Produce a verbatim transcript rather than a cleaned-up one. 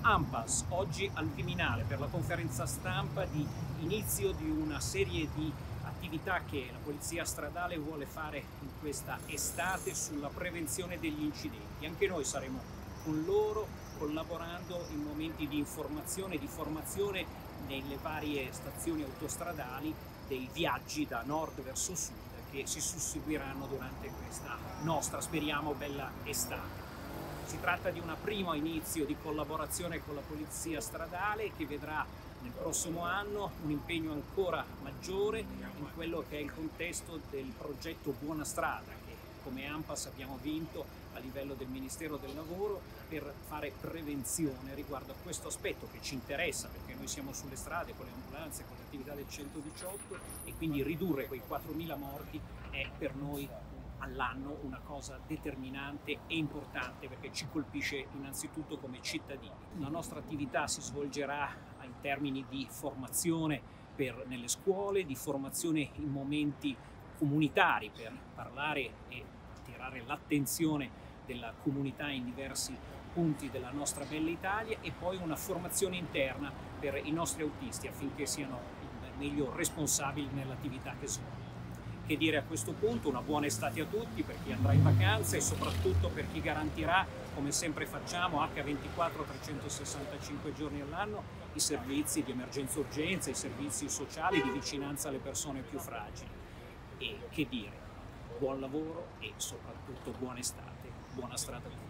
ANPAS, oggi al Viminale per la conferenza stampa di inizio di una serie di attività che la Polizia Stradale vuole fare in questa estate sulla prevenzione degli incidenti. Anche noi saremo con loro collaborando in momenti di informazione e di formazione nelle varie stazioni autostradali dei viaggi da nord verso sud che si susseguiranno durante questa nostra, speriamo, bella estate. Si tratta di un primo inizio di collaborazione con la Polizia Stradale che vedrà nel prossimo anno un impegno ancora maggiore in quello che è il contesto del progetto Buona Strada che come ANPAS abbiamo vinto a livello del Ministero del Lavoro per fare prevenzione riguardo a questo aspetto che ci interessa perché noi siamo sulle strade con le ambulanze, con l'attività del centodiciotto e quindi ridurre quei quattromila morti è per noi all'anno una cosa determinante e importante perché ci colpisce innanzitutto come cittadini. La nostra attività si svolgerà in termini di formazione per, nelle scuole, di formazione in momenti comunitari per parlare e attirare l'attenzione della comunità in diversi punti della nostra bella Italia e poi una formazione interna per i nostri autisti affinché siano meglio responsabili nell'attività che svolgono. Che dire a questo punto? Una buona estate a tutti per chi andrà in vacanza e soprattutto per chi garantirà, come sempre facciamo, acca ventiquattro trecentosessantacinque giorni all'anno, i servizi di emergenza-urgenza, i servizi sociali di vicinanza alle persone più fragili. E che dire? Buon lavoro e soprattutto buona estate, buona strada a tutti.